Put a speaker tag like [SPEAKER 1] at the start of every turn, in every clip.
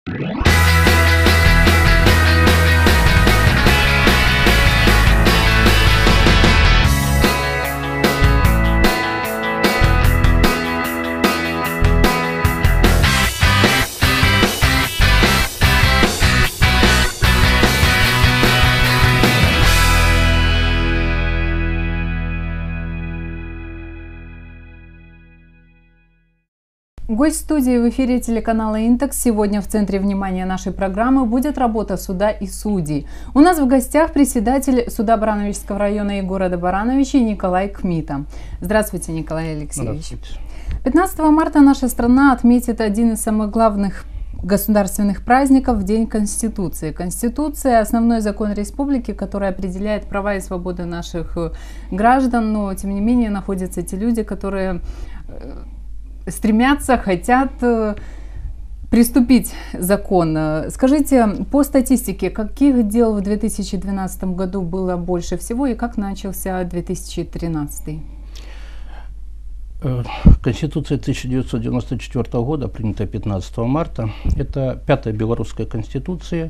[SPEAKER 1] Гость студии в эфире телеканала «Интекс». Сегодня в центре внимания нашей программы будет работа суда и судей. У нас в гостях председатель суда Барановичского района и города Барановичи Николай Кмита. Здравствуйте, Николай Алексеевич.
[SPEAKER 2] Здравствуйте.
[SPEAKER 1] 15 марта наша страна отметит один из самых главных государственных праздников – День Конституции. Конституция – основной закон республики, который определяет права и свободы наших граждан, но тем не менее находятся те люди, которые стремятся, хотят приступить закон. Скажите, по статистике, каких дел в 2012 году было больше всего и как начался 2013?
[SPEAKER 2] Конституция 1994 года, принятая 15 марта, это пятая белорусская конституция,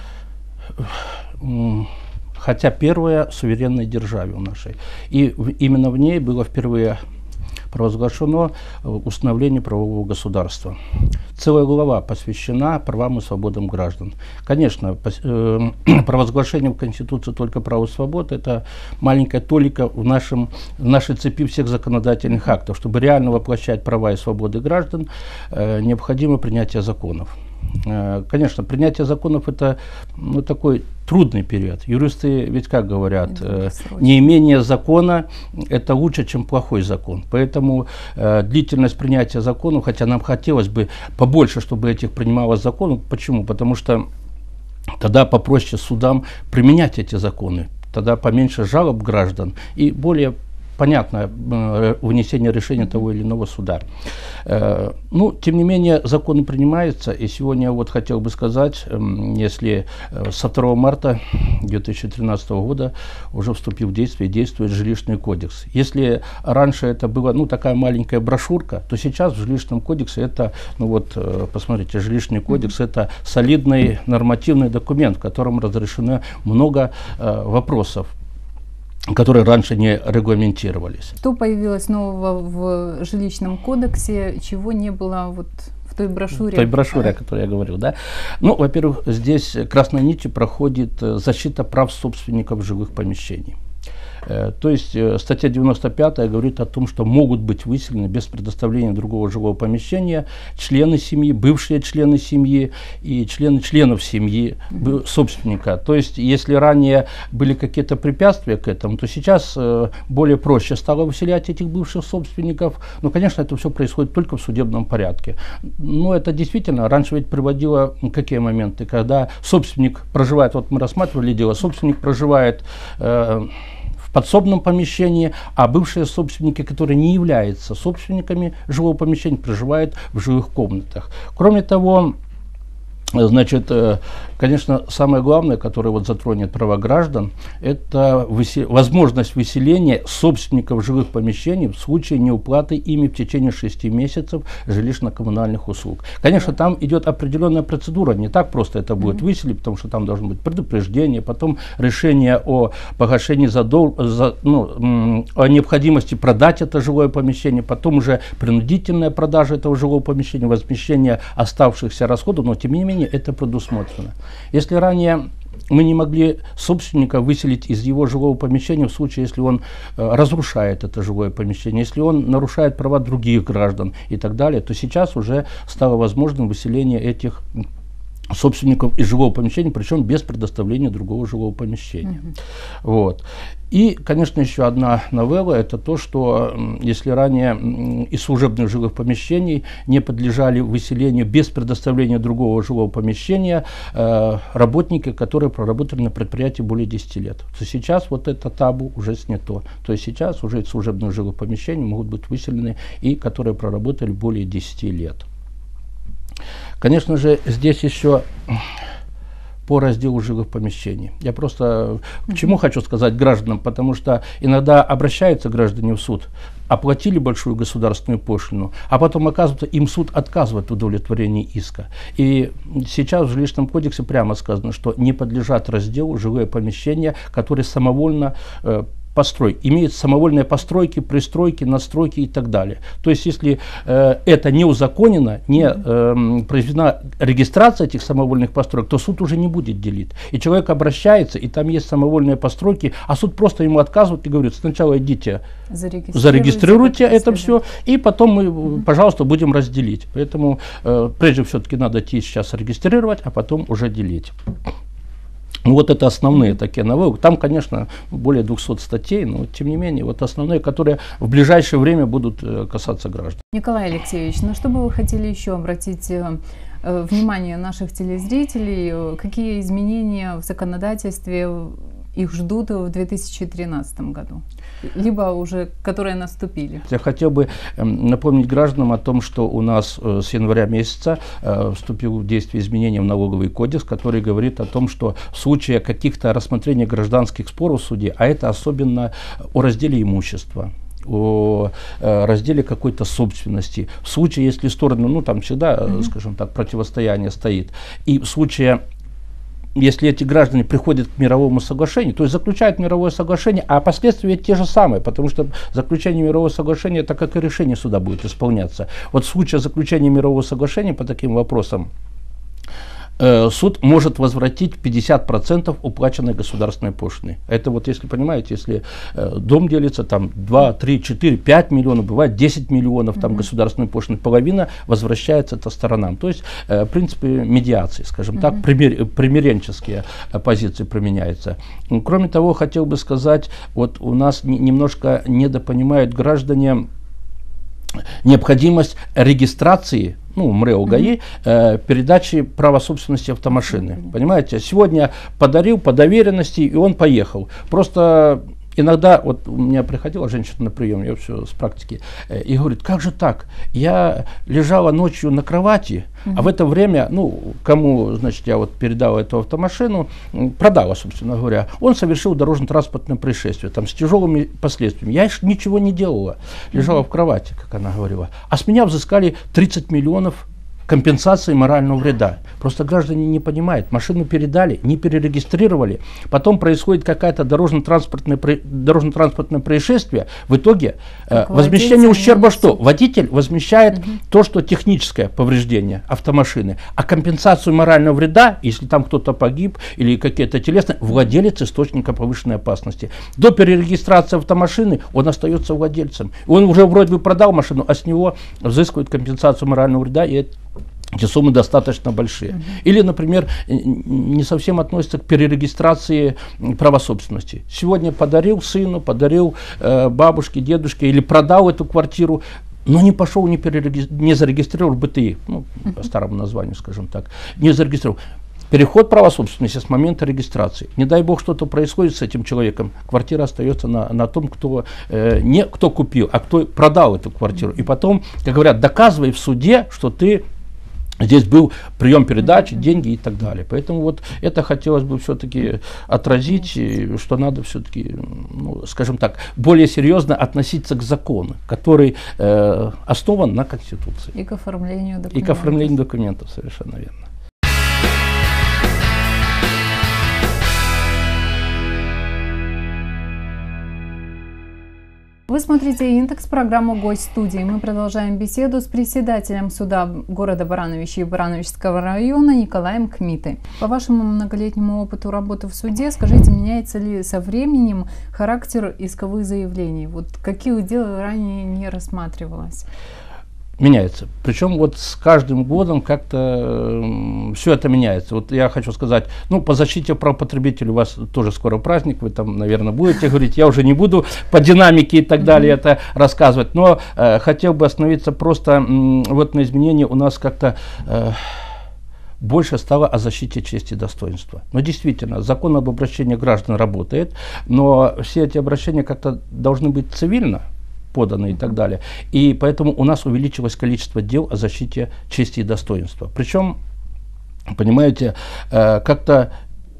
[SPEAKER 2] хотя первая в суверенной державе у нашей. И именно в ней было впервые провозглашено установление правового государства. Целая глава посвящена правам и свободам граждан. Конечно, провозглашение в Конституции только прав и свобод – это маленькая толика в нашей цепи всех законодательных актов. Чтобы реально воплощать права и свободы граждан, необходимо принятие законов. Конечно, принятие законов – это такой трудный период. Юристы ведь как говорят, неимение закона – это лучше, чем плохой закон. Поэтому длительность принятия законов, хотя нам хотелось бы побольше, чтобы этих принималось законов. Почему? Потому что тогда попроще судам применять эти законы, тогда поменьше жалоб граждан и более понятно вынесение решения того или иного суда. Ну, тем не менее, законы принимаются, и сегодня вот хотел бы сказать, если со 2 марта 2013 года уже вступил в действие, действует жилищный кодекс. Если раньше это была, такая маленькая брошюрка, то сейчас в жилищном кодексе это, посмотрите, жилищный кодекс это солидный нормативный документ, в котором разрешено много вопросов, которые раньше не регламентировались.
[SPEAKER 1] Что появилось нового в жилищном кодексе, чего не было вот в той брошюре?
[SPEAKER 2] В той брошюре, о которой я говорил, да. Ну, во-первых, здесь красной нитью проходит защита прав собственников жилых помещений. То есть статья 95 говорит о том, что могут быть выселены без предоставления другого жилого помещения члены семьи, бывшие члены семьи и члены членов семьи собственника. То есть если ранее были какие-то препятствия к этому, то сейчас более проще стало выселять этих бывших собственников. Но, конечно, это все происходит только в судебном порядке. Но это действительно, раньше ведь приводило какие моменты, когда собственник проживает, вот мы рассматривали дело, собственник проживает в подсобном помещении, а бывшие собственники, которые не являются собственниками жилого помещения, проживают в жилых комнатах. Кроме того, значит, конечно, самое главное, которое вот затронет права граждан, это возможность выселения собственников жилых помещений в случае неуплаты ими в течение 6 месяцев жилищно-коммунальных услуг. Конечно, там идет определенная процедура, не так просто это будет выселить, потому что там должно быть предупреждение, потом решение о погашении о необходимости продать это жилое помещение, потом уже принудительная продажа этого жилого помещения, возмещение оставшихся расходов, но тем не менее это предусмотрено. Если ранее мы не могли собственника выселить из его жилого помещения в случае, если он разрушает это жилое помещение, если он нарушает права других граждан и так далее, то сейчас уже стало возможным выселение этих собственников из жилого помещения, причем без предоставления другого жилого помещения. Вот. И, конечно, еще одна новелла – это то, что если ранее из служебных жилых помещений не подлежали выселению без предоставления другого жилого помещения работники, которые проработали на предприятии более 10 лет, то сейчас вот это табу уже снято. То есть сейчас уже из служебных жилых помещений могут быть выселены и которые проработали более 10 лет. Конечно же, здесь еще по разделу жилых помещений. Я просто к чему хочу сказать гражданам, потому что иногда обращаются граждане в суд, оплатили большую государственную пошлину, а потом, оказывается, им суд отказывает в удовлетворении иска. И сейчас в жилищном кодексе прямо сказано, что не подлежат разделу жилые помещения, которые самовольно имеют самовольные постройки, пристройки, настройки и так далее. То есть, если это не узаконено, не произведена регистрация этих самовольных построек, то суд уже не будет делить. И человек обращается, и там есть самовольные постройки, а суд просто ему отказывает и говорит: сначала идите, зарегистрируйте это все, и потом мы, пожалуйста, будем разделить. Поэтому прежде все-таки надо идти сейчас регистрировать, а потом уже делить. Ну, вот это основные такие новеллы. Там, конечно, более 200 статей, но тем не менее, вот основные, которые в ближайшее время будут касаться граждан.
[SPEAKER 1] Николай Алексеевич, на что бы вы хотели еще обратить внимание наших телезрителей? Какие изменения в законодательстве их ждут в 2013 году? Либо уже, которые наступили.
[SPEAKER 2] Я хотел бы напомнить гражданам о том, что у нас с января месяца вступил в действие изменения в налоговый кодекс, который говорит о том, что в случае каких-то рассмотрения гражданских споров в суде, а это особенно о разделе имущества, о разделе какой-то собственности, в случае, если стороны, ну там всегда, скажем так, противостояние стоит, и в случае, если эти граждане приходят к мировому соглашению, то есть заключают мировое соглашение, а последствия те же самые, потому что заключение мирового соглашения, так как и решение суда будет исполняться. Вот в случае заключения мирового соглашения по таким вопросам суд может возвратить 50% уплаченной государственной пошлины. Это вот, если понимаете, если дом делится, там 2, 3, 4, 5 миллионов, бывает 10 миллионов там государственной пошлины, половина возвращается это сторонам. То есть, в принципе, медиации, скажем так, примиренческие позиции применяются. Кроме того, хотел бы сказать, вот у нас немножко недопонимают граждане необходимость регистрации, ну, МРЭО ГАИ, передачи права собственности автомашины. Понимаете, сегодня подарил по доверенности, и он поехал. Просто иногда, вот у меня приходила женщина на прием, я все с практики, и говорит: как же так? Я лежала ночью на кровати, а в это время, ну, кому, значит, я вот передала эту автомашину, продала, собственно говоря, он совершил дорожно-транспортное происшествие, там, с тяжелыми последствиями. Я ничего не делала, лежала в кровати, как она говорила. А с меня взыскали 30 миллионов компенсации морального вреда. Просто граждане не понимают. Машину передали, не перерегистрировали. Потом происходит какое-то дорожно-транспортное происшествие. В итоге возмещение ущерба что? Водитель возмещает то, что техническое повреждение автомашины. А компенсацию морального вреда, если там кто-то погиб или какие-то телесные, владелец источника повышенной опасности. До перерегистрации автомашины он остается владельцем. Он уже вроде бы продал машину, а с него взыскивают компенсацию морального вреда, и эти суммы достаточно большие. Или, например, не совсем относится к перерегистрации права собственности. Сегодня подарил сыну, подарил бабушке, дедушке, или продал эту квартиру, но не пошел, не зарегистрировал БТИ, ну, по старому названию, скажем так, не зарегистрировал. Переход права собственности с момента регистрации. Не дай бог что-то происходит с этим человеком, квартира остается на том, кто не кто купил, а кто продал эту квартиру. И потом, как говорят, доказывай в суде, что ты здесь был прием передачи, деньги и так далее. Поэтому вот это хотелось бы все-таки отразить, что надо все-таки, ну, скажем так, более серьезно относиться к закону, который основан на Конституции.
[SPEAKER 1] И к оформлению документов.
[SPEAKER 2] И к оформлению документов, совершенно верно.
[SPEAKER 1] Вы смотрите «Индекс», программу «Гость студии». Мы продолжаем беседу с председателем суда города Барановичи и Барановичского района Николаем Кмитой. По вашему многолетнему опыту работы в суде, скажите, меняется ли со временем характер исковых заявлений? Вот каких дел ранее не рассматривалось?
[SPEAKER 2] Меняется. Причем вот с каждым годом как-то все это меняется. Вот я хочу сказать, ну, по защите прав потребителей у вас тоже скоро праздник, вы там, наверное, будете говорить, я уже не буду по динамике и так далее это рассказывать, но хотел бы остановиться просто вот на изменении у нас как-то больше стало о защите чести и достоинства. Но действительно, закон об обращении граждан работает, но все эти обращения как-то должны быть цивильно поданы и так далее. И поэтому у нас увеличилось количество дел о защите чести и достоинства. Причем, понимаете, как-то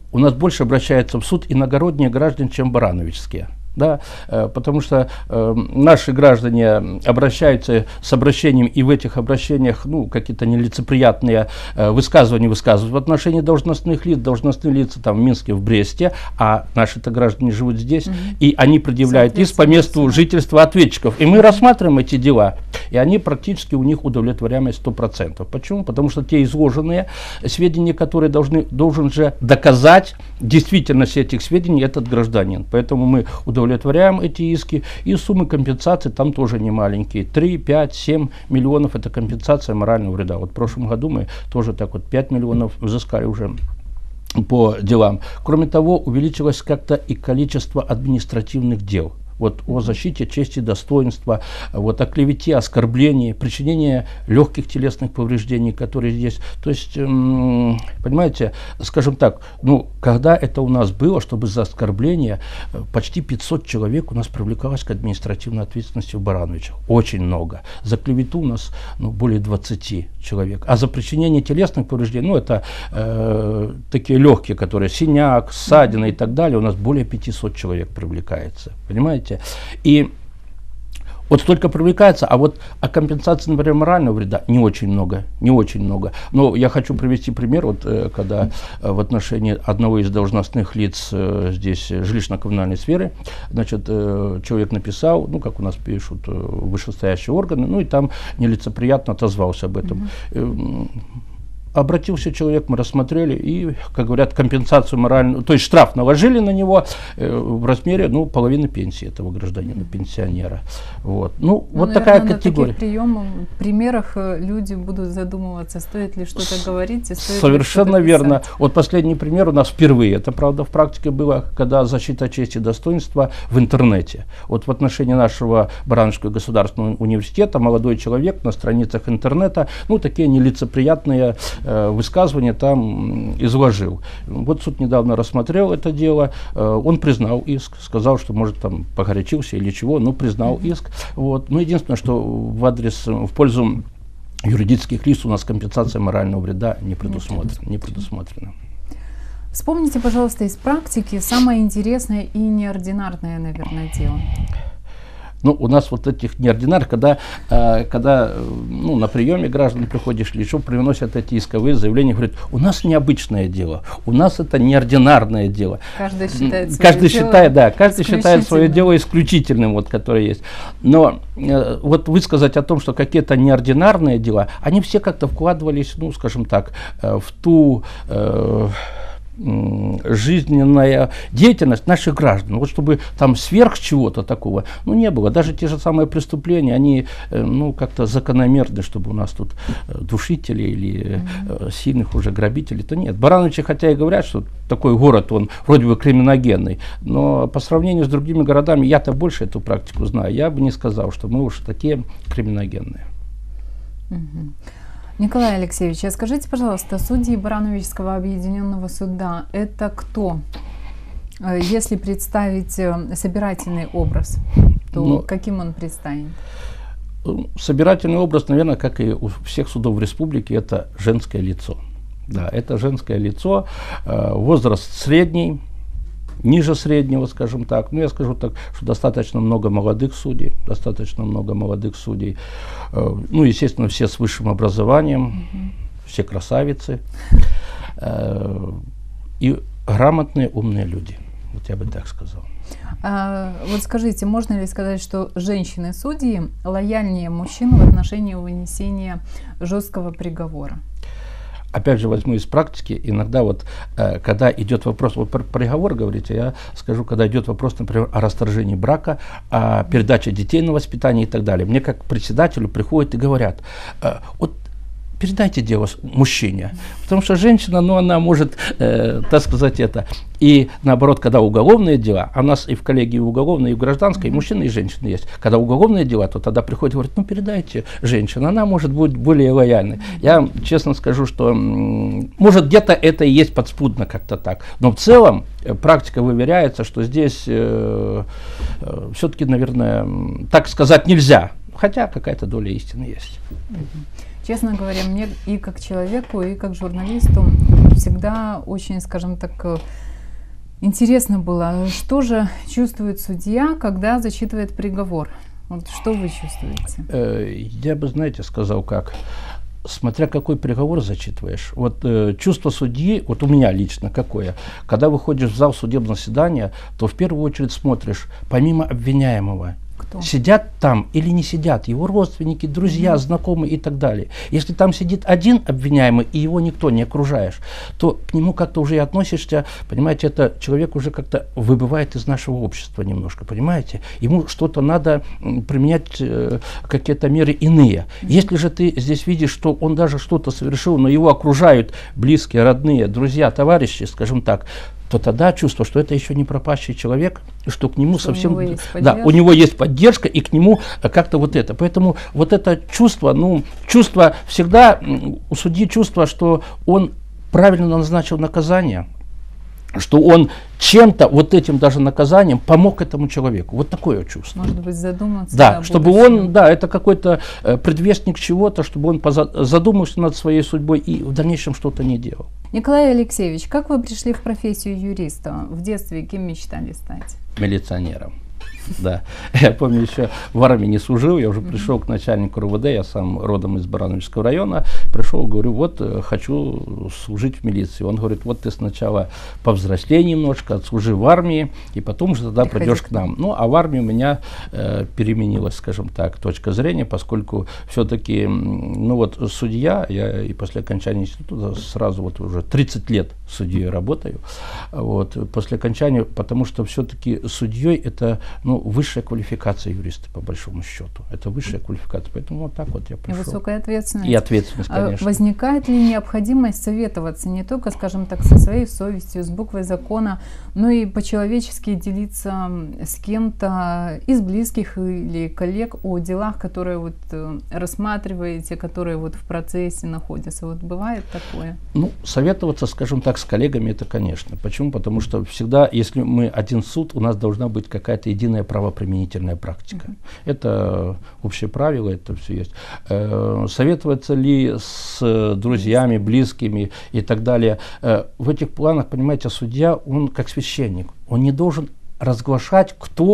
[SPEAKER 2] у нас больше обращаются в суд иногородние граждане, чем барановичские. Да, потому что наши граждане обращаются с обращением, и в этих обращениях какие-то нелицеприятные высказывания высказывают в отношении должностных лиц. Должностные лица там в Минске, в Бресте, а наши-то граждане живут здесь, и они предъявляют иск по месту жительства ответчиков. И мы рассматриваем эти дела, и они практически у них удовлетворяемость 100%. Почему? Потому что те изложенные сведения, которые должен же доказать действительность этих сведений этот гражданин. Поэтому мы удовлетворяем эти иски, и суммы компенсации там тоже не маленькие. 3, 5, 7 миллионов – это компенсация морального вреда. Вот в прошлом году мы тоже так вот 5 миллионов взыскали уже по делам. Кроме того, увеличилось как-то и количество административных дел. Вот о защите чести и достоинства, вот о клевете, оскорблении, причинении легких телесных повреждений, которые здесь. То есть, понимаете, скажем так, когда это у нас было, чтобы за оскорбление почти 500 человек у нас привлекалось к административной ответственности в Барановичах. Очень много. За клевету у нас более 20 человек. А за причинение телесных повреждений, это такие легкие, которые синяк, ссадина и так далее, у нас более 500 человек привлекается. Понимаете? И вот столько привлекается, а вот о компенсации, например, морального вреда не очень много, не очень много. Но я хочу привести пример, вот когда в отношении одного из должностных лиц здесь жилищно-коммунальной сферы, значит, человек написал, как у нас пишут вышестоящие органы, и там нелицеприятно отозвался об этом. Обратился человек, мы рассмотрели и, как говорят, компенсацию моральную, то есть штраф наложили на него в размере половины пенсии этого гражданина, пенсионера. Вот, вот такая категория.
[SPEAKER 1] На таких примерах люди будут задумываться, стоит ли что-то говорить.
[SPEAKER 2] Совершенно верно. Вот последний пример у нас впервые, это правда в практике было, когда защита чести и достоинства в интернете. Вот в отношении нашего Барановичского государственного университета молодой человек на страницах интернета, такие нелицеприятные высказывания там изложил. Вот суд недавно рассмотрел это дело, он признал иск, сказал, что может там погорячился или чего, но признал иск. Вот. Единственное, что в пользу юридических лиц у нас компенсация морального вреда не предусмотрена.
[SPEAKER 1] Вспомните, пожалуйста, из практики самое интересное и неординарное, наверное, дело.
[SPEAKER 2] У нас вот этих неординарных, когда на приеме граждан приходишь, или что, приносят эти исковые заявления, говорят, у нас необычное дело, у нас это неординарное дело.
[SPEAKER 1] Каждый считает
[SPEAKER 2] свое дело исключительным, которое есть. Но вот высказать о том, что какие-то неординарные дела, они все как-то вкладывались, скажем так, в ту жизненная деятельность наших граждан. Вот чтобы там сверх чего-то такого, не было. Даже те же самые преступления, они, как-то закономерны, чтобы у нас тут душители или сильных уже грабителей-то нет. Барановичи, хотя и говорят, что такой город, он вроде бы криминогенный, но по сравнению с другими городами, я-то больше эту практику знаю, я бы не сказал, что мы уж такие криминогенные.
[SPEAKER 1] Николай Алексеевич, а скажите, пожалуйста, судьи Барановичского объединенного суда – это кто? Если представить собирательный образ, то каким он предстанет?
[SPEAKER 2] Собирательный образ, наверное, как и у всех судов в республике, это женское лицо. Да, это женское лицо, возраст средний, ниже среднего, скажем так. Я скажу так, что достаточно много молодых судей, естественно, все с высшим образованием, все красавицы и грамотные, умные люди. Вот я бы так сказал.
[SPEAKER 1] Вот скажите, можно ли сказать, что женщины-судьи лояльнее мужчин в отношении вынесения жесткого приговора?
[SPEAKER 2] Опять же, возьму из практики, иногда когда идет вопрос, про приговор говорите, я скажу, когда идет вопрос, например, о расторжении брака, о передаче детей на воспитание и так далее. Мне как председателю приходят и говорят, передайте дело мужчине, потому что женщина, она может, так сказать, это. И наоборот, когда уголовные дела, а у нас и в коллегии уголовные, и в гражданской, и мужчины, и женщины есть. Когда уголовные дела, то тогда приходит и говорит, передайте женщине, она может быть более лояльной. Я честно скажу, что может где-то это и есть подспудно как-то так, но в целом практика выверяется, что здесь все-таки, наверное, так сказать нельзя, хотя какая-то доля истины есть.
[SPEAKER 1] Честно говоря, мне и как человеку, и как журналисту всегда очень, скажем так, интересно было, что же чувствует судья, когда зачитывает приговор. Вот что вы чувствуете?
[SPEAKER 2] Я бы, знаете, сказал как. Смотря какой приговор зачитываешь. Вот чувство судьи, вот у меня лично какое, когда выходишь в зал судебного заседания, то в первую очередь смотришь, помимо обвиняемого, кто? Сидят там или не сидят его родственники, друзья, знакомые и так далее. Если там сидит один обвиняемый, и его никто не окружаешь, то к нему как-то уже и относишься, понимаете, это человек уже как-то выбывает из нашего общества немножко, понимаете? Ему что-то надо применять, какие-то меры иные. Если же ты здесь видишь, что он даже что-то совершил, но его окружают близкие, родные, друзья, товарищи, скажем так, то тогда чувство, что это еще не пропащий человек, что к нему что совсем... У него есть поддержка, и к нему как-то вот это. Поэтому вот это чувство, чувство всегда, у судьи чувство, что он правильно назначил наказание, что он чем-то, вот этим даже наказанием, помог этому человеку. Вот такое чувство.
[SPEAKER 1] Может быть, задуматься.
[SPEAKER 2] Да, чтобы он, это какой-то предвестник чего-то, чтобы он задумался над своей судьбой и в дальнейшем что-то не делал.
[SPEAKER 1] Николай Алексеевич, как вы пришли в профессию юриста? В детстве кем мечтали стать?
[SPEAKER 2] Милиционером. Да, я помню, еще в армии не служил, я уже пришел к начальнику РУВД, я сам родом из Барановичского района, пришел, говорю, вот хочу служить в милиции. Он говорит, вот ты сначала повзрослей немножко, отслужи в армии, и потом уже тогда придешь к нам. Ну, а в армии у меня переменилась, скажем так, точка зрения, поскольку все-таки, судья, я и после окончания института сразу вот уже 30 лет судьей работаю, вот, после окончания, потому что все-таки судьей это, высшая квалификация юриста, по большому счету. Это высшая квалификация. Поэтому вот так вот я пришел.
[SPEAKER 1] И высокая ответственность.
[SPEAKER 2] И ответственность, конечно.
[SPEAKER 1] Возникает ли необходимость советоваться не только, скажем так, со своей совестью, с буквой закона, но и по-человечески делиться с кем-то из близких или коллег о делах, которые вот рассматриваете, которые вот в процессе находятся? Вот бывает такое?
[SPEAKER 2] Советоваться, скажем так, с коллегами, это конечно. Почему? Потому что всегда, если мы один суд, у нас должна быть какая-то единая правоприменительная практика. Это общее правило, это все есть. Советоваться ли с друзьями, близкими и так далее. В этих планах, понимаете, судья, он как священник. Он не должен разглашать,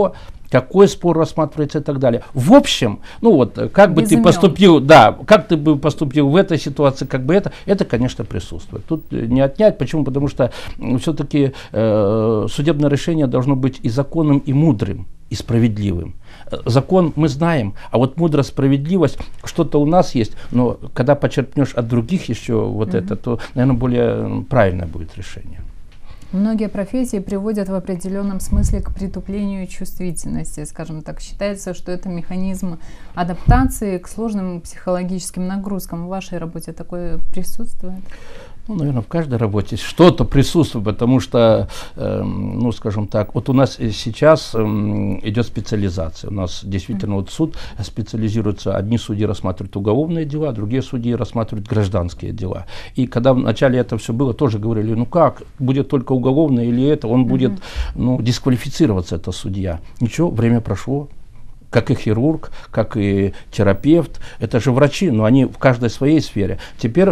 [SPEAKER 2] какой спор рассматривается и так далее. В общем, как бы ты поступил, как ты бы поступил в этой ситуации, это, конечно, присутствует. Тут не отнять. Почему? Потому что все-таки судебное решение должно быть и законным, и мудрым, и справедливым. Закон мы знаем, а вот мудрость, справедливость, что-то у нас есть, но когда почерпнешь от других еще это, то, наверное, более правильное будет решение.
[SPEAKER 1] Многие профессии приводят в определенном смысле к притуплению чувствительности, скажем так. Считается, что это механизм адаптации к сложным психологическим нагрузкам. В вашей работе такое присутствует?
[SPEAKER 2] Наверное, в каждой работе что-то присутствует, потому что, скажем так, вот у нас сейчас идет специализация. У нас действительно суд специализируется. Одни судьи рассматривают уголовные дела, другие судьи рассматривают гражданские дела. И когда вначале это все было, тоже говорили, как, будет только уголовное или это, он будет дисквалифицироваться, это судья. Ничего, время прошло. Как и хирург, как и терапевт. Это же врачи, но они в каждой своей сфере. Теперь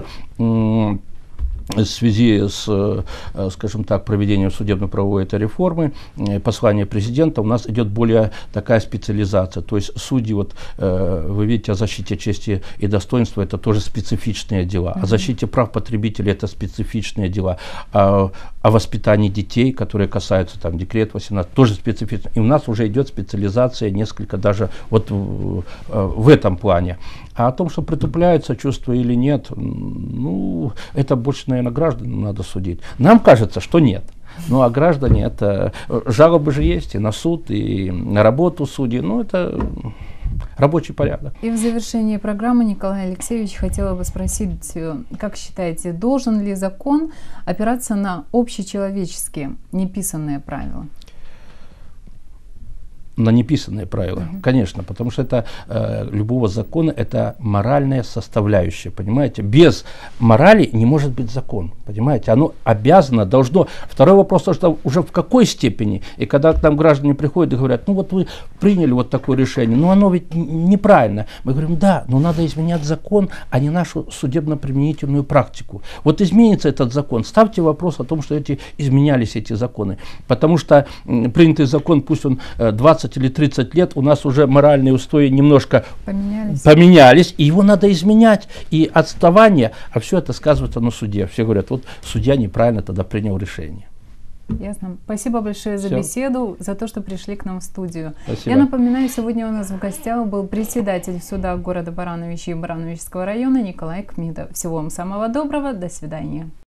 [SPEAKER 2] в связи с, скажем так, проведением судебно-правовой этой реформы, послания президента, у нас идет более такая специализация. То есть судьи, вы видите, о защите чести и достоинства, это тоже специфичные дела. О защите прав потребителей, это специфичные дела. О воспитании детей, которые касаются декрет 18, тоже специфично. И у нас уже идет специализация несколько даже в этом плане. А о том, что притупляются чувства или нет, это больше, наверное, гражданам надо судить. Нам кажется, что нет. А граждане, это жалобы же есть и на суд, и на работу судей. Это рабочий порядок.
[SPEAKER 1] И в завершении программы, Николай Алексеевич, хотела бы спросить, как считаете, должен ли закон опираться на общечеловеческие, неписанные правила?
[SPEAKER 2] на неписанные правила, конечно, потому что это любого закона это моральная составляющая, понимаете? Без морали не может быть закон, понимаете? Оно обязано, должно. Второй вопрос, что уже в какой степени, и когда к нам граждане приходят и говорят, ну вот вы приняли вот такое решение, но оно ведь неправильно. Мы говорим, да, но надо изменять закон, а не нашу судебно-применительную практику. Вот изменится этот закон, ставьте вопрос о том, что изменялись эти законы, потому что принятый закон, пусть он 20 или 30 лет, у нас уже моральные устои немножко поменялись, и его надо изменять. И отставание, а все это сказывается на суде. Все говорят, вот судья неправильно тогда принял решение.
[SPEAKER 1] Ясно. Спасибо большое за беседу, за то, что пришли к нам в студию.
[SPEAKER 2] Спасибо.
[SPEAKER 1] Я напоминаю, сегодня у нас в гостях был председатель суда города Барановичи и Барановичского района Николай Кмитов. Всего вам самого доброго, до свидания.